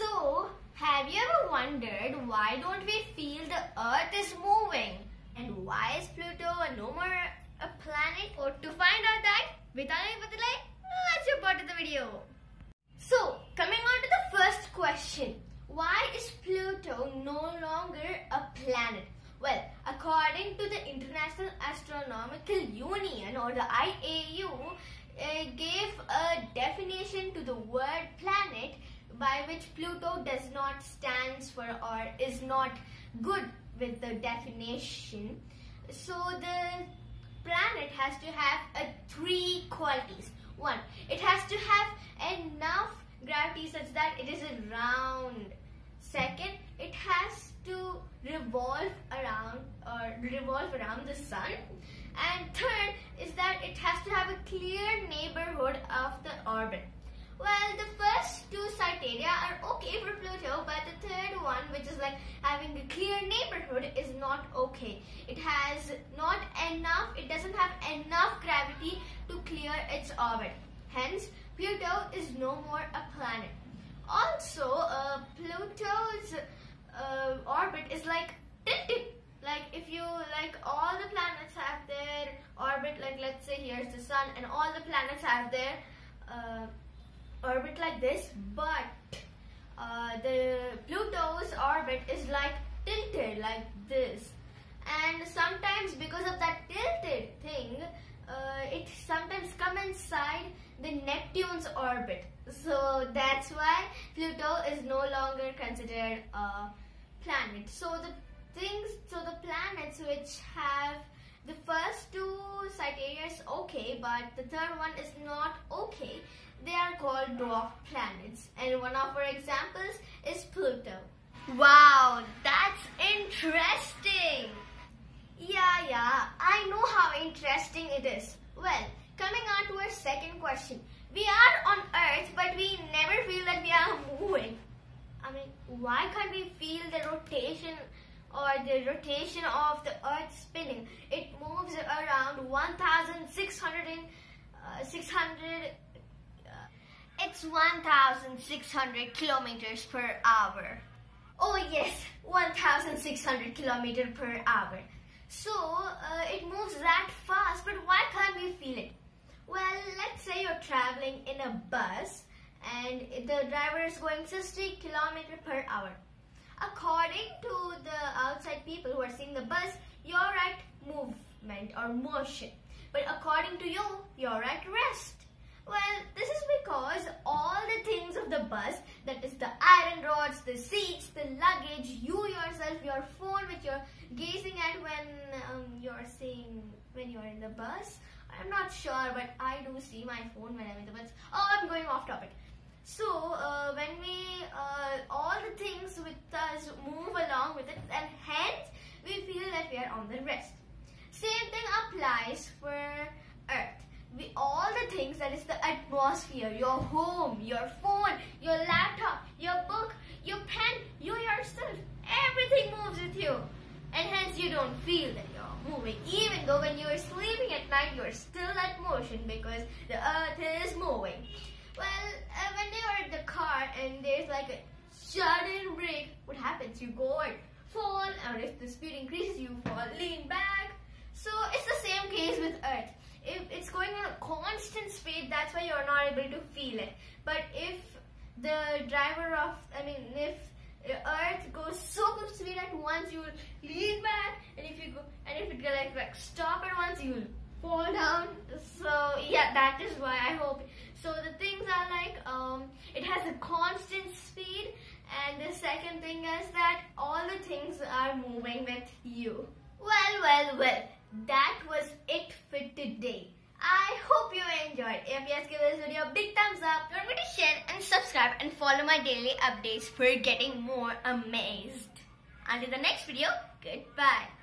So, have you ever wondered why don't we feel the Earth is moving? And why is Pluto no more a planet? Or to find out that, without any delay, let's jump into the video. So, coming on to the first question. Why is Pluto no longer a planet? Well, according to the International Astronomical Union or the IAU, gave a definition to the word planet by which Pluto does not stand for or is not good with the definition. So the planet has to have three qualities. One, it has to have enough gravity such that it is round. Second, it has to revolve around the sun. And third is that it has to have a clear neighborhood of the orbit. Well, the first two criteria are okay for Pluto, but the third one, which is like having a clear neighborhood, is not okay. It doesn't have enough gravity to clear its orbit. Hence, Pluto is no more a planet. Also, Pluto's orbit is like tilted. Like if you all the planets have their orbit, like let's say here's the sun and all the planets have their orbit like this, but the Pluto's orbit is like tilted like this, and sometimes because of that tilted thing, it sometimes comes inside the Neptune's orbit. So that's why Pluto is no longer considered a planet. So the planets which have the first two criteria is okay, but the third one is not okay, they are called dwarf planets. And one of our examples is Pluto. Wow, that's interesting. Yeah, I know how interesting it is. Well, coming on to our second question. We are on Earth, but we never feel that we are moving. I mean, why can't we feel the rotation of the Earth spinning? It moves around 1,600 kilometers per hour. Oh yes, 1,600 kilometers per hour. So it moves that fast, but why can't we feel it? Well, let's say you're traveling in a bus and the driver is going 60 kilometers per hour. According to the outside people who are seeing the bus, you're at movement or motion. But according to you, you're at rest. Well, this is because all the things of the bus, that is the iron rods, the seats, the luggage, you yourself, your phone which you're gazing at when you're in the bus. I'm not sure, but I do see my phone when I'm in the bus. Oh, I'm going off topic. So when all the things with us move along with it, and hence we feel that we are on the rest. Same thing applies for Earth. All the things, that is the atmosphere, your home, your phone, your laptop, your book, your pen, you yourself, everything moves with you. And hence you don't feel that you're moving. Even though when you're sleeping at night, you're still at motion because the Earth is moving. Well, when you're in the car and there's like a sudden brake, what happens? You go and fall, or if the speed increases, you fall, lean back. So it's the same case with Earth. If it's going on a constant speed, that's why you're not able to feel it. But if if Earth goes so good speed at once, you will lean back, and if it like stop at once, you will fall down. So yeah, that is why I hope. So the things are like it has a constant speed, and the second thing is that all the things are moving with you. Well, that was it for today. I hope you enjoyed. If yes, give this video a big thumbs up. Don't forget to share and subscribe and follow my daily updates for getting more amazed. Until the next video, goodbye.